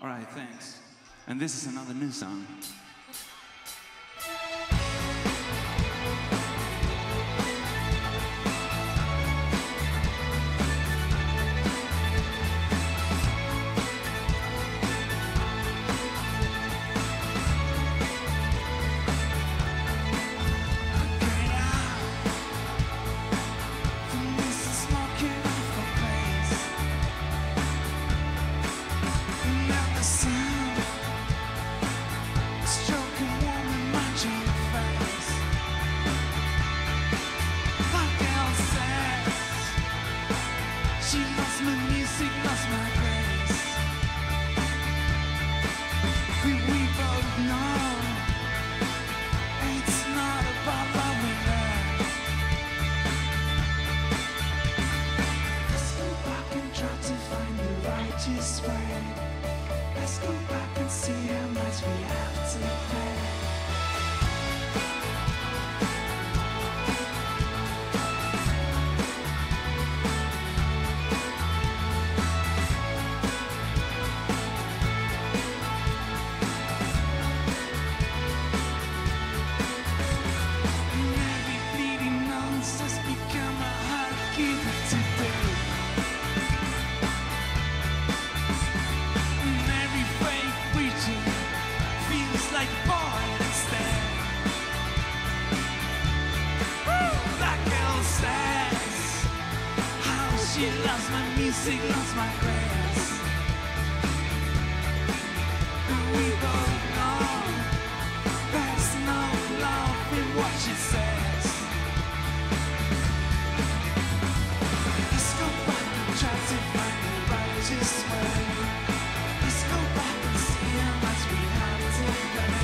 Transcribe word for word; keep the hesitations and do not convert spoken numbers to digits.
Alright, thanks. And this is another new song. Let's go back and see how much we have to pay. Maybe bleeding nose has become a hard giver today. Like boy instead. Woo! That girl says how she loves my music, loves my grace. We both know there's no love in what she says. Let's go back and try to find the righteous way. Let's go back and see how much we have to pay.